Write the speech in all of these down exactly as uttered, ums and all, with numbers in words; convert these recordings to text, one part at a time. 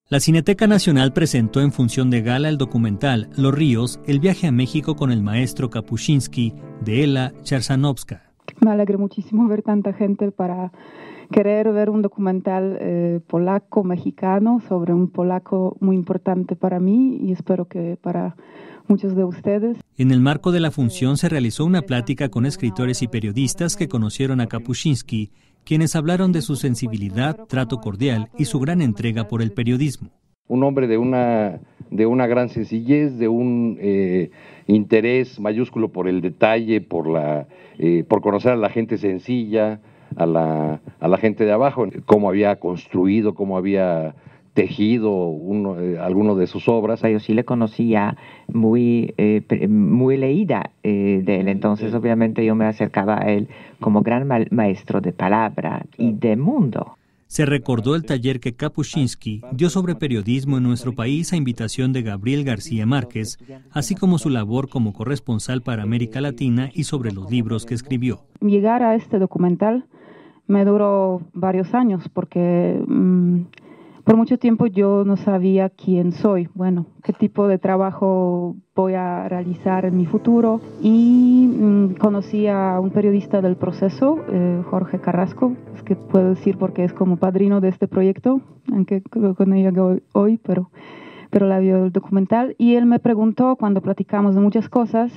La Cineteca Nacional presentó en función de gala el documental Los Ríos, el viaje a México con el maestro Kapuscinski, de Ela Chersanowska. Me alegré muchísimo ver tanta gente para querer ver un documental eh, polaco-mexicano sobre un polaco muy importante para mí y espero que para muchos de ustedes. En el marco de la función se realizó una plática con escritores y periodistas que conocieron a Kapuscinski, quienes hablaron de su sensibilidad, trato cordial y su gran entrega por el periodismo. Un hombre de una, de una gran sencillez, de un eh, interés mayúsculo por el detalle, por, la, eh, por conocer a la gente sencilla, a la, a la gente de abajo, cómo había construido, cómo había tejido uno, eh, alguno de sus obras. Yo sí le conocía muy, eh, muy leída eh, de él, entonces obviamente yo me acercaba a él como gran ma maestro de palabra y de mundo. Se recordó el taller que Kapuscinski dio sobre periodismo en nuestro país a invitación de Gabriel García Márquez, así como su labor como corresponsal para América Latina y sobre los libros que escribió. Llegar a este documental me duró varios años porque mmm, por mucho tiempo yo no sabía quién soy, bueno, qué tipo de trabajo voy a realizar en mi futuro y mmm, conocí a un periodista del proceso, eh, Jorge Carrasco, es que puedo decir porque es como padrino de este proyecto, aunque creo que no llegué hoy, pero, pero la vio el documental y él me preguntó cuando platicamos de muchas cosas,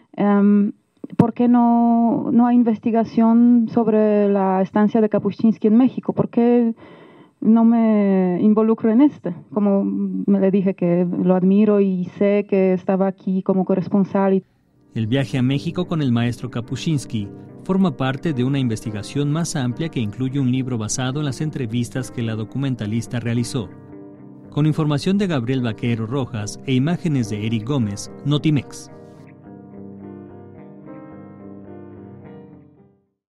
um, ¿por qué no, no hay investigación sobre la estancia de Kapuscinski en México? ¿Por qué no me involucro en este? Como me le dije que lo admiro y sé que estaba aquí como corresponsal. El viaje a México con el maestro Kapuscinski forma parte de una investigación más amplia que incluye un libro basado en las entrevistas que la documentalista realizó. Con información de Gabriel Vaquero Rojas e imágenes de Eric Gómez, Notimex.